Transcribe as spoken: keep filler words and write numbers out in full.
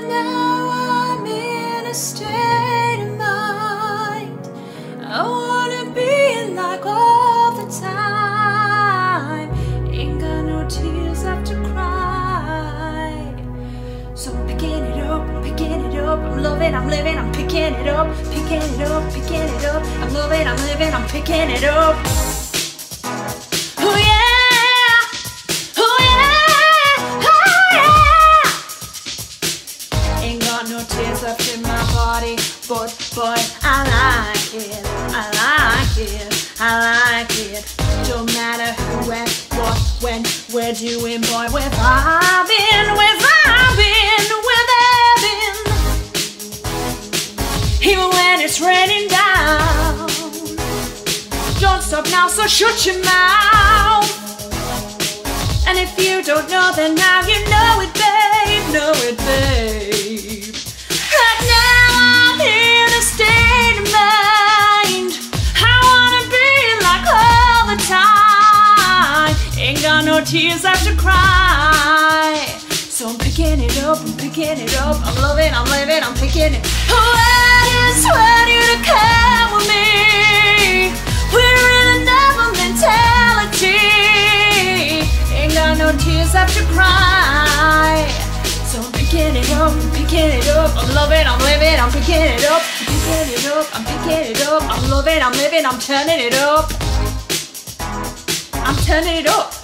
Right now I'm in a state of mind. I wanna be like all the time. Ain't got no tears left to cry. So I'm picking it up, I'm picking it up. I'm loving, I'm living, I'm picking it up, picking it up, picking it up. I'm loving, I'm living, I'm picking it up. Oh yeah, oh yeah, oh yeah. Ain't got no tears left in my body, but boy, I like it, I like it, I like it. Don't matter who and what, when, we're doing, boy, we're vibing, we're vibing, we're vibing. Even when it's raining down, don't stop now, so shut your mouth. And if you don't know, then now you know it, babe, know it, babe. Right now I'm in a state of mind. I wanna be like all the time. Ain't got no tears left to cry. So I'm picking it up, I'm picking it up. I'm loving, I'm living, I'm picking it. Oh, I just want you to come with me. We're in another mentality. Ain't got no tears left to cry. So I'm picking it up, I'm picking it up. I'm loving, I'm living, I'm picking it up. I'm picking it up, I'm picking it up. I'm loving, I'm living, I'm turning it up. I'm turning it up.